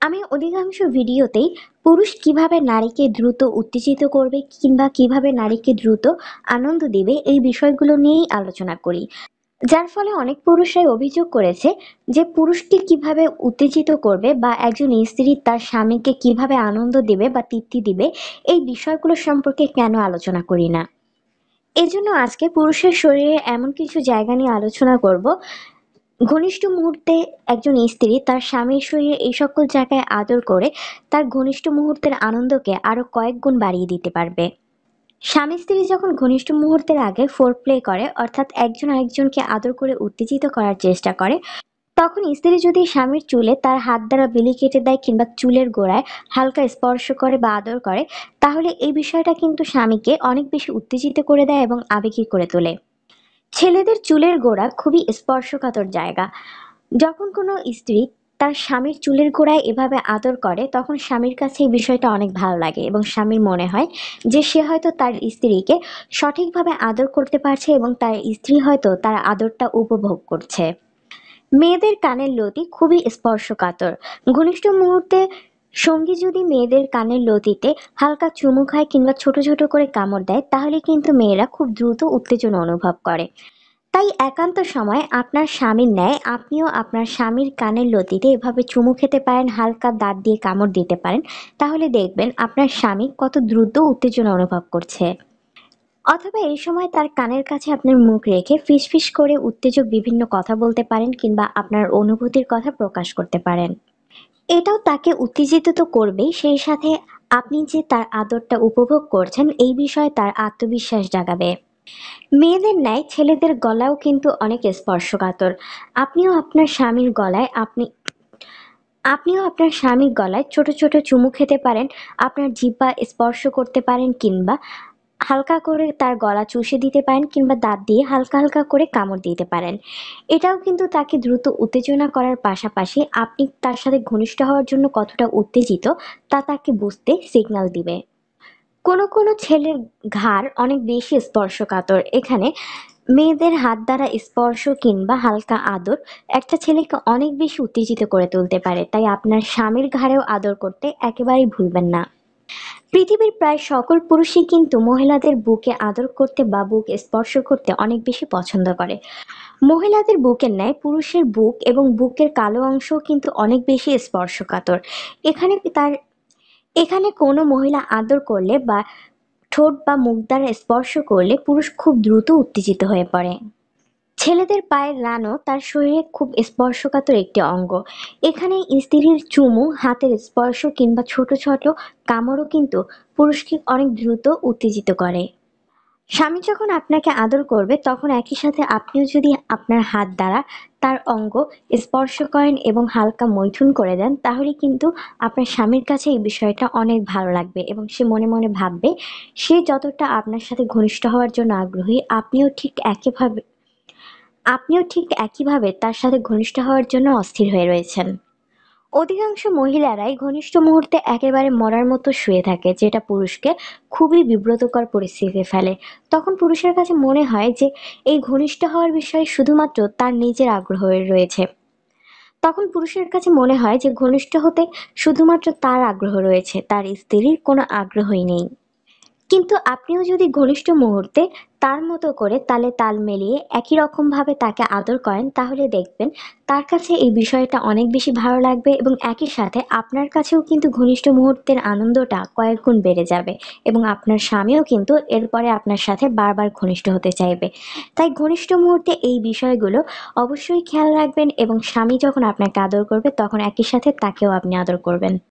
আমি অধিকাংশ ভিডিওতেই পুরুষ কিভাবে নারীকে দ্রুত উত্তেজিত করবে কিংবা কিভাবে নারীকে দ্রুত আনন্দ দিবে এই বিষয়গুলো নিয়েই আলোচনা করি। যার ফলে অনেক পুরুষরাই অভিযোগ করেছে যে পুরুষকে কিভাবে উত্তেজিত করবে বা একজন স্ত্রী তার স্বামীকে কিভাবে আনন্দ দিবে বা তৃপ্তি দিবে এই বিষয়গুলো সম্পর্কে কেন আলোচনা করি না। এজন্য আজকে পুরুষের শরীরে এমন কিছু জায়গা নিয়ে আলোচনা করব, ঘনিষ্ঠ মুহূর্তে একজন স্ত্রী তার স্বামীর শরীরে এই সকল জায়গায় আদর করে তার ঘনিষ্ঠ মুহূর্তের আনন্দকে আরো কয়েক গুণ বাড়িয়ে দিতে পারবে। স্বামী স্ত্রী যখন ঘনিষ্ঠ মুহূর্তের আগে ফোর প্লে করে, অর্থাৎ একজন আরেকজনকে আদর করে উত্তেজিত করার চেষ্টা করে, তখন স্ত্রী যদি স্বামীর চুলে তার হাত দ্বারা বিলি কেটে দেয় কিংবা চুলের গোড়ায় হালকা স্পর্শ করে বা আদর করে, তাহলে এই বিষয়টা কিন্তু স্বামীকে অনেক বেশি উত্তেজিত করে দেয় এবং আবেগী করে তোলে। ছেলেদের চুলের গোড়া খুবই স্পর্শকাতর জায়গা। যখন কোনো স্ত্রী তার স্বামীর চুলের গোড়ায় এভাবে আদর করে, তখন স্বামীর কাছে এই বিষয়টা অনেক ভালো লাগে এবং স্বামীর মনে হয় যে সে হয়তো তার স্ত্রীকে সঠিকভাবে আদর করতে পারছে এবং তার স্ত্রী হয়তো তার আদরটা উপভোগ করছে। মেয়েদের কানের লতি খুবই স্পর্শকাতর। ঘনিষ্ঠ মুহূর্তে সঙ্গী যদি মেয়েদের কানের লতিতে হালকা চুমু খায় কিংবা ছোট ছোট করে কামড় দেয়, তাহলে কিন্তু মেয়েরা খুব দ্রুত উত্তেজনা অনুভব করে। তাই একান্ত সময় আপনার স্বামীর ন্যায় আপনিও আপনার স্বামীর কানের লতিতে এভাবে চুমু খেতে পারেন, হালকা দাঁত দিয়ে কামড় দিতে পারেন। তাহলে দেখবেন আপনার স্বামী কত দ্রুত উত্তেজনা অনুভব করছে। অথবা এই সময় তার কানের কাছে আপনার মুখ রেখে ফিসফিস করে উত্তেজক বিভিন্ন কথা বলতে পারেন কিংবা আপনার অনুভূতির কথা প্রকাশ করতে পারেন। এটাও তাকে উত্তেজিত তো করবেই, সেই সাথে আপনি যে তার আদরটা উপভোগ করছেন এই বিষয়ে তার আত্মবিশ্বাস জাগাবে। মেয়েদের ন্যায় ছেলেদের গলাও কিন্তু অনেক স্পর্শকাতর। আপনিও আপনার স্বামীর গলায় আপনি আপনিও আপনার স্বামীর গলায় ছোট ছোট চুমু খেতে পারেন, আপনার জিহ্বা স্পর্শ করতে পারেন কিংবা হালকা করে তার গলা চুষে দিতে পারেন কিংবা দাঁত দিয়ে হালকা হালকা করে কামড় দিতে পারেন। এটাও কিন্তু তাকে দ্রুত উত্তেজনা করার পাশাপাশি আপনি তার সাথে ঘনিষ্ঠ হওয়ার জন্য কতটা উত্তেজিত তা তাকে বুঝতে সিগন্যাল দিবে। কোনো কোনো ছেলের ঘাড় অনেক বেশি স্পর্শকাতর। এখানে মেয়েদের হাত দ্বারা স্পর্শ কিংবা হালকা আদর একটা ছেলেকে অনেক বেশি উত্তেজিত করে তুলতে পারে, তাই আপনার স্বামীর ঘাড়েও আদর করতে একেবারেই ভুলবেন না। পৃথিবীর প্রায় সকল পুরুষই কিন্তু মহিলাদের বুকে আদর করতে বা বুক স্পর্শ করতে অনেক বেশি পছন্দ করে। মহিলাদের বুকের ন্যায় পুরুষের বুক এবং বুকের কালো অংশও কিন্তু অনেক বেশি স্পর্শকাতর। এখানে তার এখানে কোনো মহিলা আদর করলে বা ঠোঁট বা মুখ দ্বারা স্পর্শ করলে পুরুষ খুব দ্রুত উত্তেজিত হয়ে পড়ে। ছেলেদের পায়ের রানও তার শরীরে খুব স্পর্শকাতর একটি অঙ্গ। এখানে স্ত্রীর চুমু, হাতের স্পর্শ কিংবা ছোট ছোট কামড়ও কিন্তু পুরুষকে অনেক দ্রুত উত্তেজিত করে। স্বামী যখন আপনাকে আদর করবে তখন একই সাথে আপনিও যদি আপনার হাত দ্বারা তার অঙ্গ স্পর্শ করেন এবং হালকা মৈথুন করে দেন, তাহলে কিন্তু আপনার স্বামীর কাছে এই বিষয়টা অনেক ভালো লাগবে এবং সে মনে মনে ভাববে সে যতটা আপনার সাথে ঘনিষ্ঠ হওয়ার জন্য আগ্রহী, আপনিও ঠিক একইভাবে তার সাথে ঘনিষ্ঠ হওয়ার জন্য অস্থির হয়ে রয়েছেন। অধিকাংশ মহিলারাই ঘনিষ্ঠ মুহূর্তে একেবারে মরার মতো শুয়ে থাকে, যেটা পুরুষকে খুবই বিব্রতকর পরিস্থিতিতে ফেলে। তখন পুরুষের কাছে মনে হয় যে এই ঘনিষ্ঠ হওয়ার বিষয়ে শুধুমাত্র তার নিজের আগ্রহ রয়েছে। তখন পুরুষের কাছে মনে হয় যে ঘনিষ্ঠ হতে শুধুমাত্র তার আগ্রহ রয়েছে, তার স্ত্রীর কোনো আগ্রহই নেই। কিন্তু আপনিও যদি ঘনিষ্ঠ মুহূর্তে তার মতো করে তালে তাল মিলিয়ে একই রকমভাবে তাকে আদর করেন, তাহলে দেখবেন তার কাছে এই বিষয়টা অনেক বেশি ভালো লাগবে এবং একই সাথে আপনার কাছেও কিন্তু ঘনিষ্ঠ মুহূর্তের আনন্দটা কয়েক গুণ বেড়ে যাবে এবং আপনার স্বামীও কিন্তু এরপরে আপনার সাথে বারবার ঘনিষ্ঠ হতে চাইবে। তাই ঘনিষ্ঠ মুহূর্তে এই বিষয়গুলো অবশ্যই খেয়াল রাখবেন এবং স্বামী যখন আপনাকে আদর করবে তখন একই সাথে তাকেও আপনি আদর করবেন।